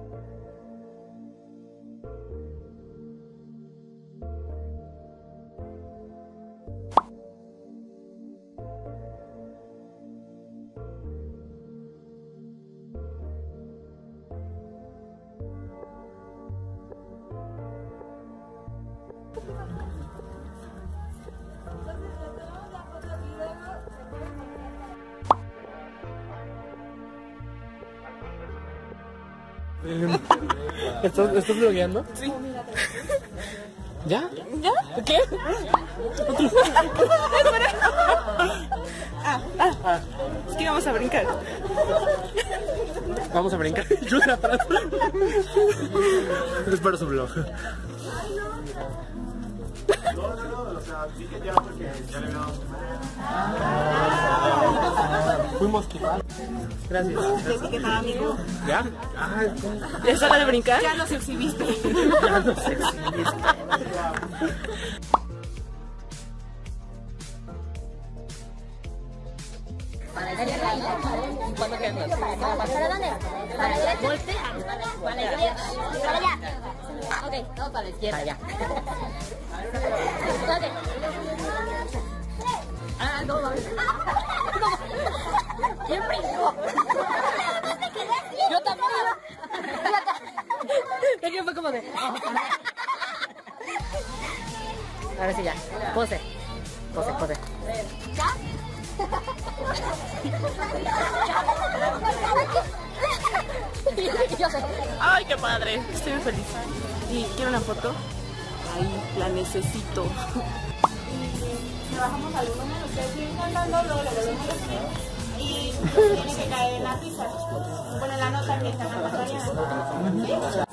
¿Estás blogueando? Sí. ¿Ya? ¿Ya? ¿Qué? Es que vamos a brincar. Vamos a brincar. Yo de atrás. Es para su blog. Fuimos quitar. Gracias. ¿Ya? ¿Ya es hora de brincar? Ya nos exhibiste. Ya no sé. ¿Cuándo quedas? ¿Para dónde? ¿Para la derecha? Voltea. Para la izquierda. Para allá. Ok, todo para la izquierda. Allá. Ok. Ah, no, no. Siempre yo. Yo también. Es que fue como de... A ver si ya. Pose. Pose, pose. ¿Ya? Ay, qué padre. Estoy muy feliz. Y quiero una foto. Ahí, la necesito. Le bajamos al número, ustedes siguen cantando, luego le volvemos a decir y tiene que caer en la pizza. Ponen la nota que están acompañando. ¿Sí?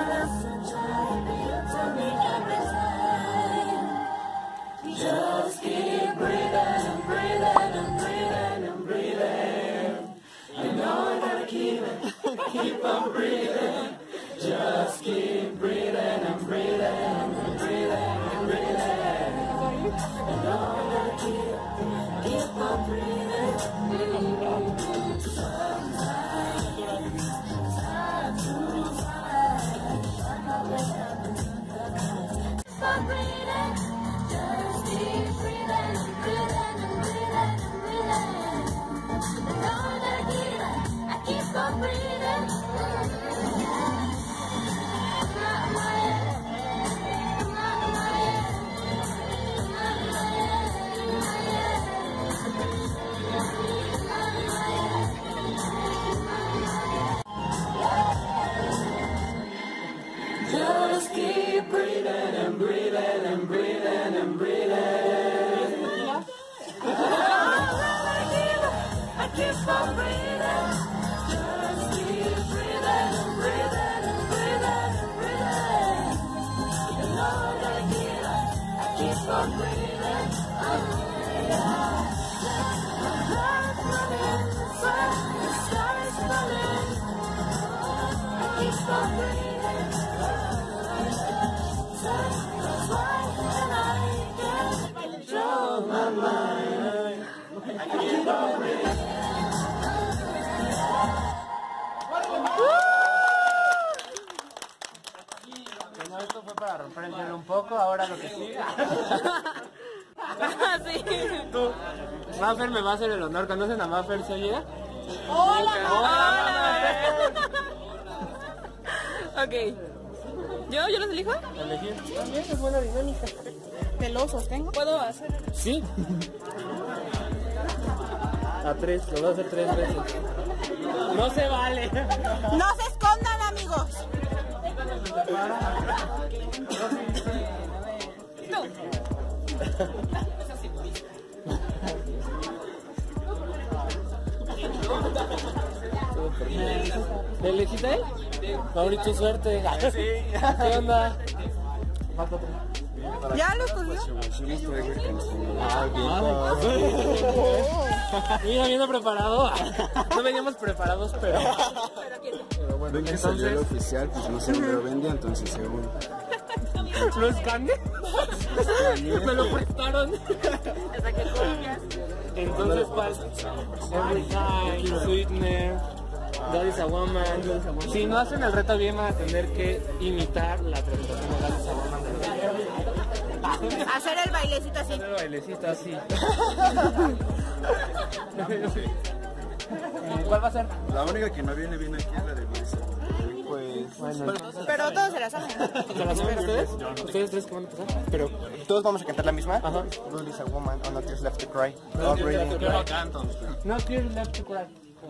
Just keep breathing and breathing and breathing and breathing. You know I gotta keep on breathing. Just keep breathing and breathing and breathing and breathing. You know I gotta keep on breathing. Stop breathing. Just keep breathing and breathing and breathing and breathing. You know I gotta I keep on breathing. Just keep breathing and breathing and breathing and breathing. I keep on breathing. Just keep breathing and breathing and breathing and breathing. You know that I keep on breathing. The sky's falling. I keep on breathing. That's why when I can't control my mind, I keep on breathing. Bueno, esto fue para romper el hielo un poco, ahora lo que sigue. Sí. Tú, Maffer me va a hacer el honor. ¿Conocen a Maffer Sollida? Hola. Ok. ¿Yo los elijo? Elegir. También es buena dinámica. ¿Te lo sostengo? ¿Puedo hacer? Sí. A 3, lo voy a hacer 3 veces. No se vale. No se escondan, amigos. ¿Le elegiste a él? Mauricio, suerte. Sí. ¿Qué onda? ¿Ya lo cogió? Mira, viene preparado. No veníamos preparados, pero bueno. Ven que salió el oficial, pues no sé dónde lo vendía, entonces según. ¿Lo escaneé? Me lo prestaron. Entonces, ¿cuál? Every time, Sweetener. God is a Woman. Si no hacen el reto bien, van a tener que imitar la presentación de God is a Woman. Hacer el bailecito así. Hacer el bailecito así. ¿Cuál va a ser? La única que no viene bien aquí es la de Luisa. Pues... Bueno, Pero todos se la saben. ¿se la saben ustedes? ¿Ustedes tres qué van a pasar? Pero todos vamos a cantar la misma. Ajá. God is a woman, or not just left to cry. No Tears Left to Cry.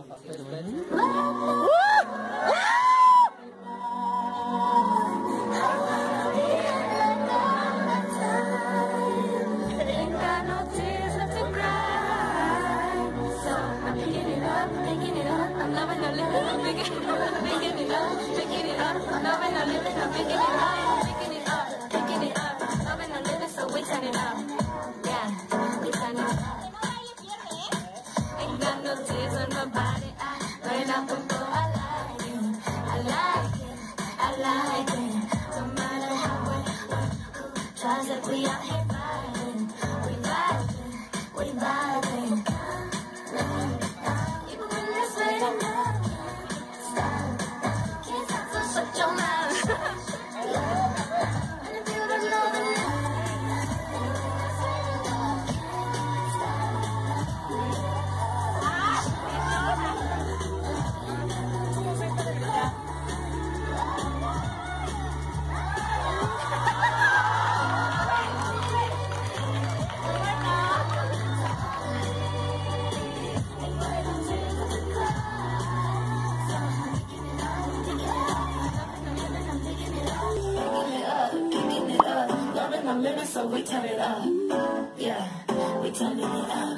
So we turn it up, yeah, we turn it up.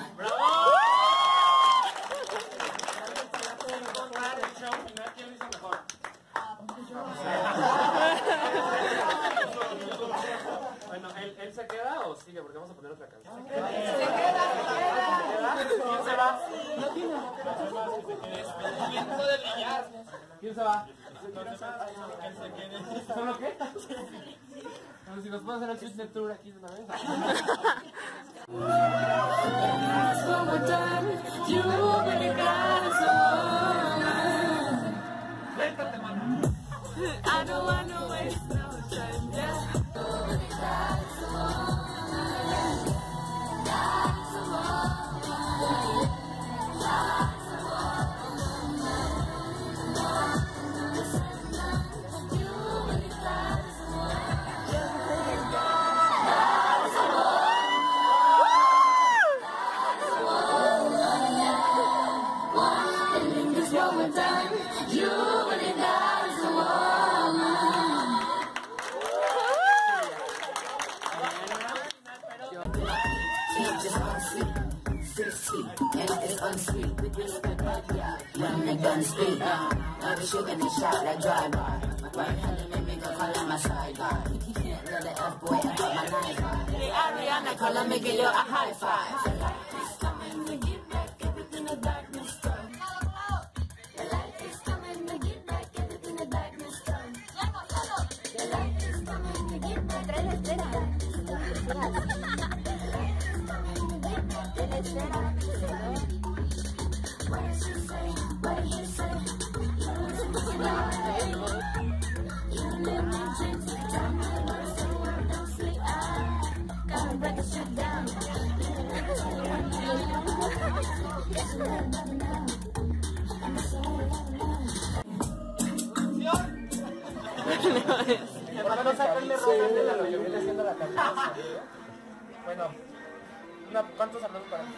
Bueno, ¿él se queda o sigue? Porque vamos a poner otra canción. ¿Se queda? ¿Quién se va? ¿Quién se va? ¿Solo qué? Bueno, si nos pueden hacer el Sweet Tour aquí de una vez. I don't wanna waste no time, yeah. Sugar and shot like drive-by. Right hand and make a call on my side. He can't let the F-boy and cut my knife. Hey, Ariana, call her, make it a high five. The light is coming to get back everything the darkness done. The light is coming to get back everything the darkness done. The light is coming to get back everything the darkness done. What did she say? What did she say? Para no sacarle ropa de lo que viene haciendo la canción. Bueno, ¿cuántos aplausos para ti?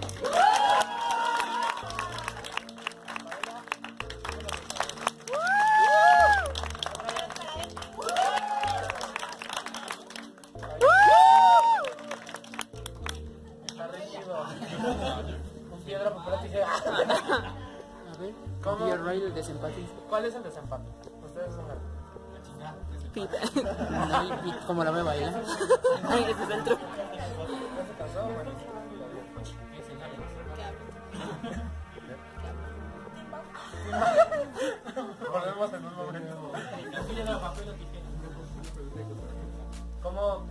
Está rendido. Con piedra, papel, tijera. A ver, ¿cómo? El desempate. ¿Cuál es el desempate? Ustedes son el... Pita. Como la me baila. Ay, ese es el truco. ¿Ya se casó? Bueno, volvemos en un momento. ¿Cómo?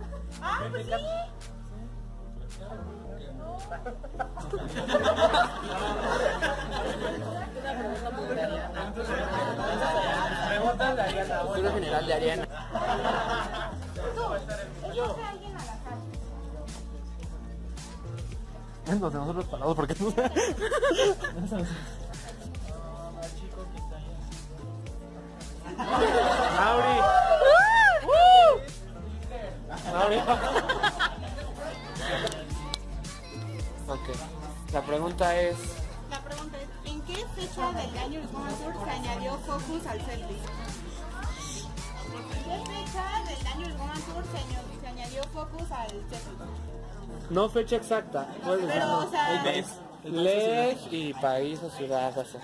Cultura general de Ariana. Nos nosotros parados porque tú. Mauri. Mauri. Ok. La pregunta es... La pregunta es, ¿en qué fecha del Dangerous Woman Tour se añadió Focus al setlist? ¿En qué fecha del Dangerous Woman Tour se añadió Focus al setlist? No fecha exacta. Puedes decir, Pero, o sea, Leg y país o ciudad, o sea.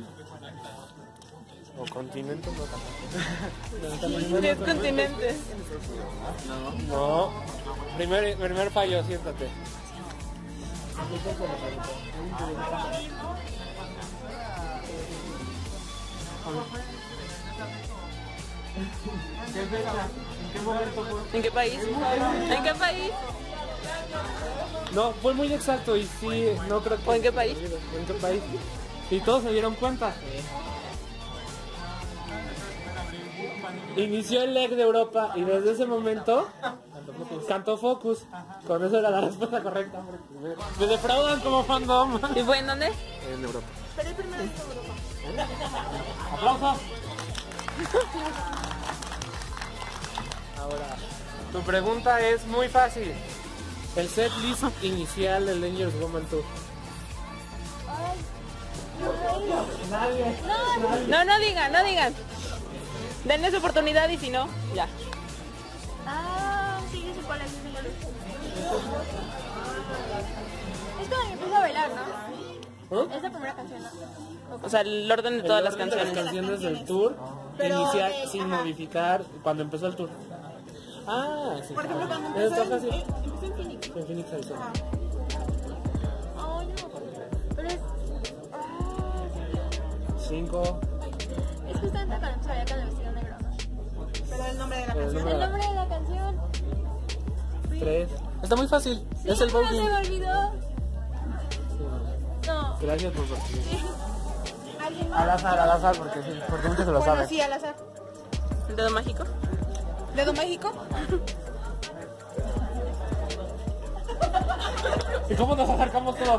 O continente, no tampoco. 10 continentes. No. Primer fallo, siéntate. ¿Qué fecha? ¿En qué momento fue? ¿En qué país? ¿En qué país? No, fue muy exacto y sí, no creo que... ¿O en qué país? ¿En qué país? Y todos se dieron cuenta. Inició el leg de Europa y desde ese momento cantó Focus. Con eso era la respuesta correcta. Me defraudan como fandom. ¿Y fue en dónde? En Europa. pero el primero es Europa. ¡Aplausos! Ahora, tu pregunta es muy fácil. El set list inicial del Dangerous Woman Tour. Nadie. No digan. Denles oportunidad y si no, ya. Ah, sí, yo sé cuál es. Es cuando empieza a bailar, ¿no? Es la primera canción, ¿no? O sea, el orden de todas las orden de canciones. las canciones del tour Pero inicial de- sin ajá. modificar cuando empezó el tour. Ah, sí. Por ejemplo, cuando Eso empezó está fácil. empezó en Phoenix. En Phoenix, Arizona. Ay, no. Pero es... 5. Es justamente cuando sabía con el vestido negro, ¿no? Pero el nombre de la El canción. nombre de la- El nombre de la canción. 3. Está muy fácil. Sí, Es el pero voguing. se me olvidó. No. Gracias por participar. ¿Alguien más? Al azar, porque sí, porque muchos se lo Bueno, saben. sí, al azar. ¿El dedo mágico? ¿Dedo México? ¿Y cómo nos acercamos todos?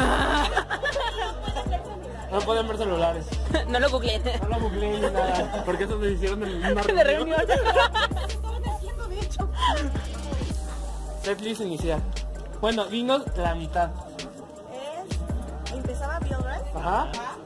No pueden ver celulares. No lo googleé. No lo googleé ni nada. Porque eso me hicieron en una De reunión. Estaban haciendo, de hecho. Setlist inicial. Bueno, dinos la mitad. Empezaba Feel Right. Ajá.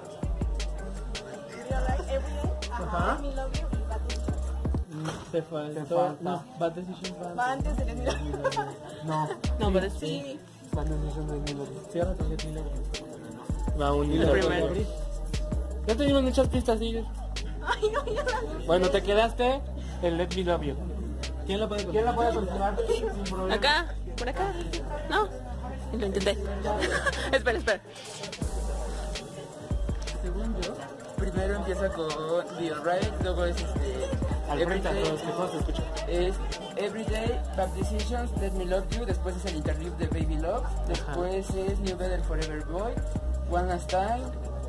Feel Right, Everyday. Ajá. Let Me Love You y Bad Decisions. Te faltó. No, Bad Decisions. Va antes de Let Me Love You. No. No, pero sí. Sí. Bad Decisions de Miller. Cierra tu Let Me Love You. Va un hilo. primero. Ya tenemos muchas pistas, sí. Ay, no, ya la... Bueno, te quedaste en Let Me Love You. ¿Quién la puede continuar? Sin problema. ¿Acá? ¿Por acá? No. Lo intenté. Espera. Según yo, primero empieza con The Alright, luego es Al frente a todos, que todos se escuchan. es Everyday, Bad Decisions, Let Me Love You, después es el interlude de Baby Love, después es New Better Forever Boy, One Last Time,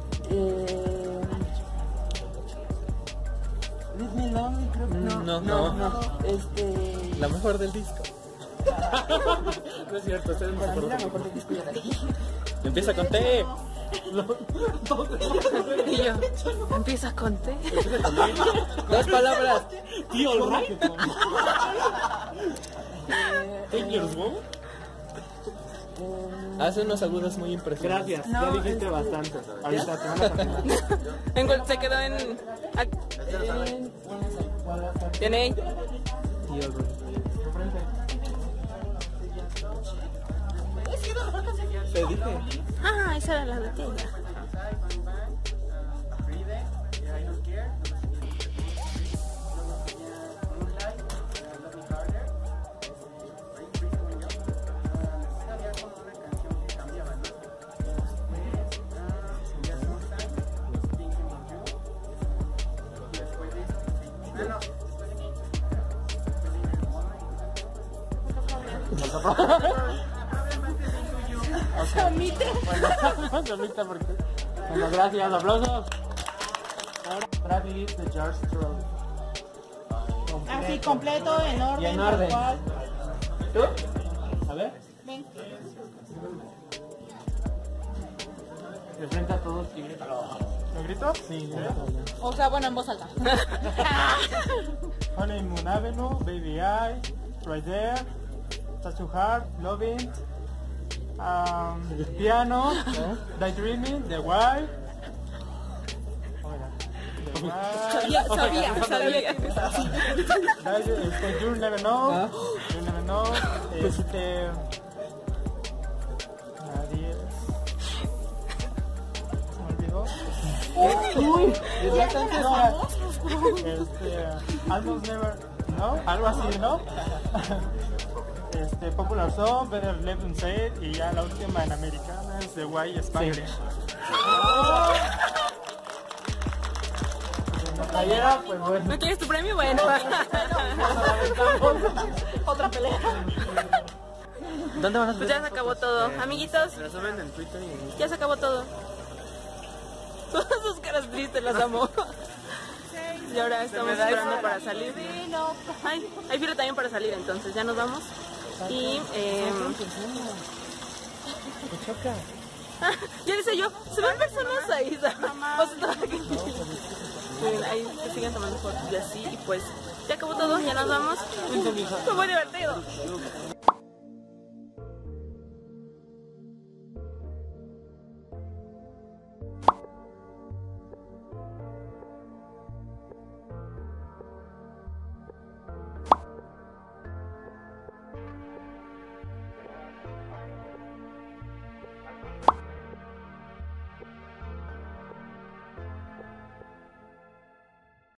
Let Me Love You, creo que no. La mejor del disco. No es cierto, estoy Para mí la mejor. mejor del disco ya la dije. Empieza con T. Y yo, empieza con T. Dos palabras. Tío, el rocket. Dangerous Woman. Hace unos agudos muy impresionantes. Gracias, ya dijiste bastante. Ahorita te van a continuar. Se quedó en... Tiene ahí. Tío, el rocket. Te dije. Ah, esa era la de ti. Samita, porque... Bueno, gracias, aplausos. Ahora, Travis de George Strait. Así completo, en orden. Y en orden. tal cual. ¿Tú? A ver. Ven. De frente a todos y grítalo. ¿Lo grito? Sí, O sea, bueno, en voz alta. Honeymoon Avenue, Baby I, Right There, Touch to Heart, Loving, Piano, Daydreaming, The Wild. Sabía que You'll Never Know, You'll Never Know, nadie. Se me olvidó. Almost Never, ¿no? Algo así, ¿no? Popular Song, Better Live and Say It, y ya la última en americana es The White Spanglish. Playera, pues bueno. ¿No quieres tu premio? Bueno. Otra pelea. ¿Dónde van a Pues ya se acabó todo. Amiguitos, La suben en Twitter y ya se acabó todo. Todas sus caras tristes las amo. Y ahora estamos esperando para salir. Ay, hay fila también para salir, entonces ya nos vamos. Y ya dice yo, se ven personas ahí. O sea, ahí se siguen tomando fotos y así. Y pues ya acabó todo, ya nos vamos. Fue muy divertido.